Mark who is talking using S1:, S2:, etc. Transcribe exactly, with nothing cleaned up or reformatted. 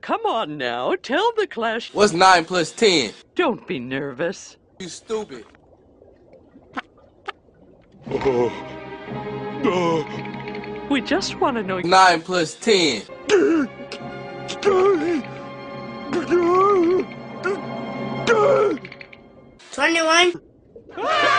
S1: come on now. Tell the class.
S2: What's nine plus ten?
S1: Don't be nervous.
S2: You stupid.
S3: Uh, uh,
S1: We just want to know.
S2: Nine plus ten.
S4: Twenty-one.